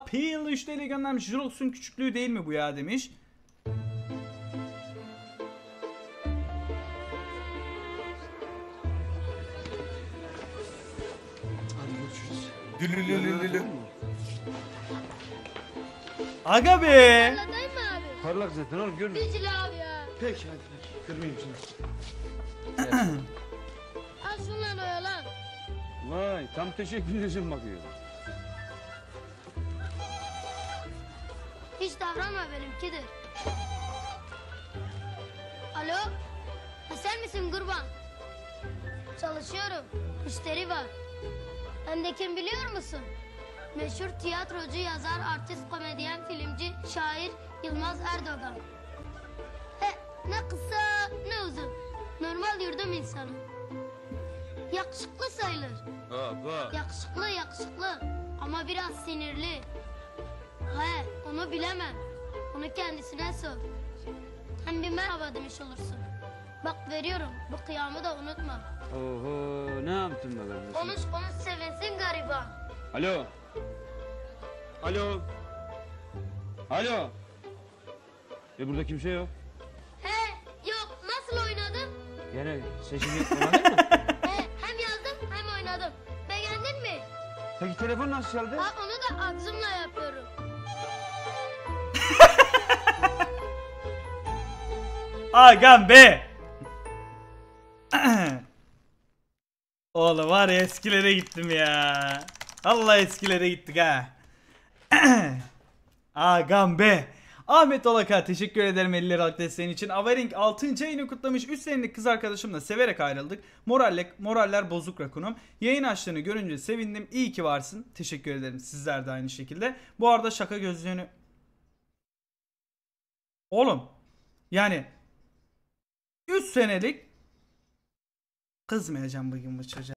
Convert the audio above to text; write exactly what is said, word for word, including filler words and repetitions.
Peel üç T L göndermiş. Jurox'un küçüklüğü değil mi bu ya demiş. Dülülülülülü. Aga be. Parladayım mı abi? Parlak zaten oğlum görmüyor musun? Dicil abi ya. Peki hadi peki. Kırmayayım şimdi. Al şunları oyalan. Vay tam teşekkür ederim bakıyor. Hiç davranma benimkidir. Alo? Ha, sen misin kurban? Çalışıyorum. Müşteri var. Hem de kim biliyor musun? Meşhur tiyatrocu, yazar, artist, komedyen, filmci, şair Yılmaz Erdoğan. He, ne kısa ne uzun. Normal yurdum insanı. Yakışıklı sayılır. Hoppa. Yakışıklı yakışıklı ama biraz sinirli. He, onu bilemem. Onu kendisine sor. Hem bir merhaba demiş olursun. Bak veriyorum, bu kıyamı da unutma. Oho ne yaptın be kardeşim? Konuş konuş sevinsin gariban. Alo. Alo. Alo. E burada kimse yok. He, yok nasıl oynadım? Gene seçimi oynadın mı? He, hem yazdım hem oynadım. Beğendin mi? Peki telefon nasıl çaldı? Ha, onu da ağzımla yapıyorum. Agam be. Oğlum var ya eskilere gittim ya. Allah eskilere gittik ha. Agam be. Ahmet Olaka teşekkür ederim elli liralık desteğin için. Avering altıncı ayını kutlamış. üç senelik kız arkadaşımla severek ayrıldık. Moralle, moraller bozuk rakunum. Yayın açtığını görünce sevindim. İyi ki varsın. Teşekkür ederim. Sizler de aynı şekilde. Bu arada şaka gözlüğünü... Oğlum. Yani... üç senelik... Kızmayacağım bugün bu çocuğa.